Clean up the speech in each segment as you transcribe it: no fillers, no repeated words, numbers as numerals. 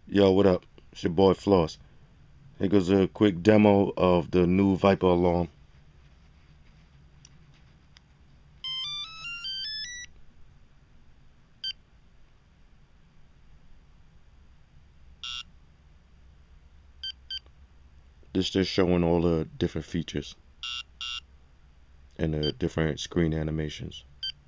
Yo, what up? It's your boy Floss. Here goes a quick demo of the new Viper alarm. This just showing all the different features and the different screen animations.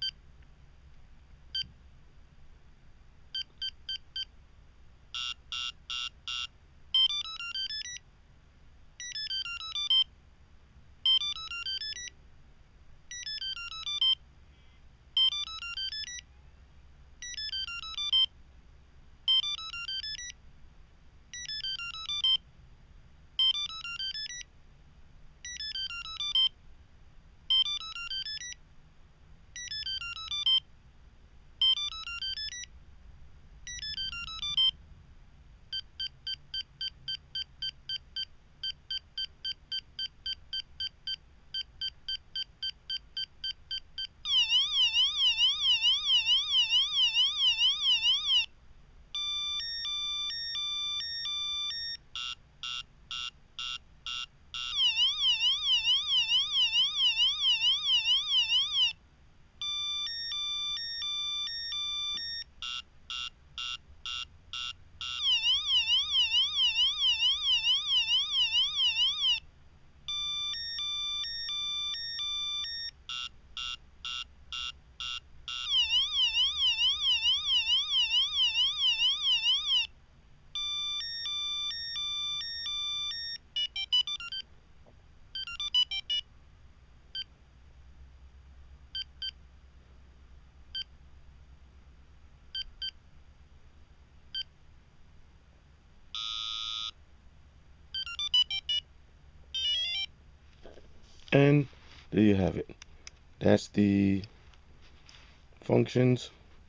And there you have it. That's the functions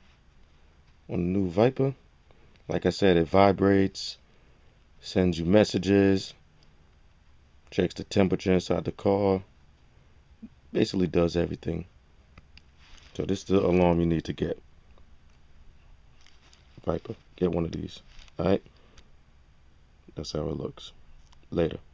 on the new Viper. Like I said, it vibrates, sends you messages, checks the temperature inside the car, basically does everything. So this is the alarm you need to get. Viper, get one of these. Alright? That's how it looks. Later.